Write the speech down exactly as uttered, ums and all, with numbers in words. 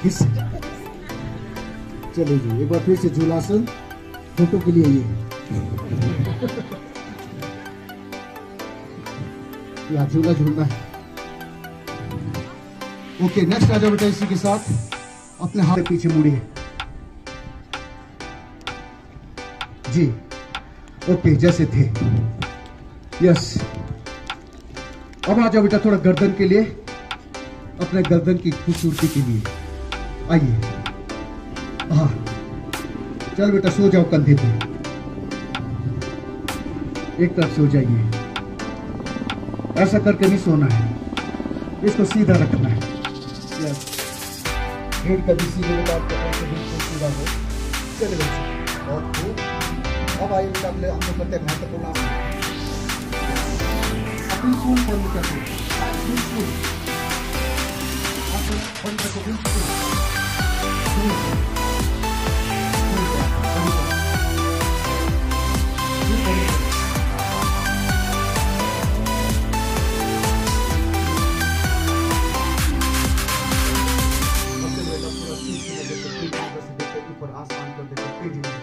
हिस्से। चलिए जी, एक बार फिर से झूलासन फोटो के लिए ये या झूला झूलना है। ओके, नेक्स्ट आ जाओ बेटा, इसी के साथ अपने हाथ पीछे मुड़िए जी। ओके, जैसे थे। यस, अब आ जाओ बेटा थोड़ा गर्दन के लिए, अपने गर्दन की खूबसूरती के लिए आइए। हाँ, चल बेटा सो जाओ कंधे पे, एक तरफ सो जाइए। ऐसा करके नहीं सोना है, इसको सीधा रखना है। यस, हेड कभी सीधे बेटा आपका ऐसे बिल्कुल सीधा हो। चले बच्चे, बहुत खूब। अब आइए बेटा अगले हम लोग करते हैं महत्वपूर्ण आसन। बिल्कुल बंद कर दो, बिल्कुल बंद कर दो, बिल्कुल। ऊपर आसमान कर देते